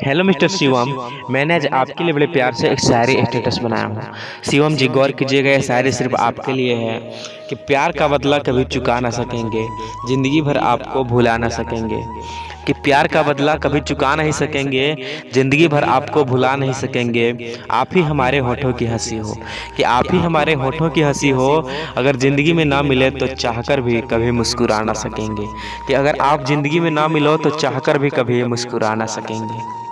Hello mister Shivam. मैंने आज आपके लिए बड़े प्यार से एक शायरी स्टेटस बनाया हूँ। शिवम जी, गौर कीजिएगा, यह शायरी सिर्फ आपके लिए है कि प्यार का बदला कभी चुका ना सकेंगे, ज़िंदगी भर आपको भुला ना सकेंगे। कि प्यार का बदला कभी चुका नहीं सकेंगे, ज़िंदगी भर आपको भुला नहीं सकेंगे। आप ही हमारे होठों की हंसी हो, कि आप ही हमारे होठों की हंसी हो। अगर ज़िंदगी में ना मिले तो चाहकर भी कभी मुस्कुरा ना सकेंगे। कि अगर आप ज़िंदगी में ना मिलो तो चाहकर भी कभी मुस्कुरा ना सकेंगे।